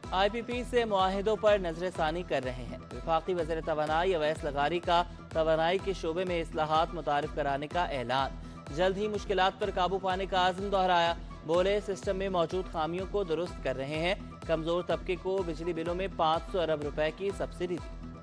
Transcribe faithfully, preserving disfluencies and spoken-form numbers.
I P P से मुआहिदों पर नजरसानी कर रहे हैं। वफाकी वज़ीर तवानाई अवैस लगारी का तवानाई के शोबे में इस्लाहात मुतारिफ कराने का ऐलान। जल्द ही मुश्किलात पर काबू पाने का आज़म दोहराया। बोले सिस्टम में मौजूद खामियों को दुरुस्त कर रहे हैं। कमजोर तबके को बिजली बिलों में पाँच सौ अरब रुपए की सब्सिडी दी।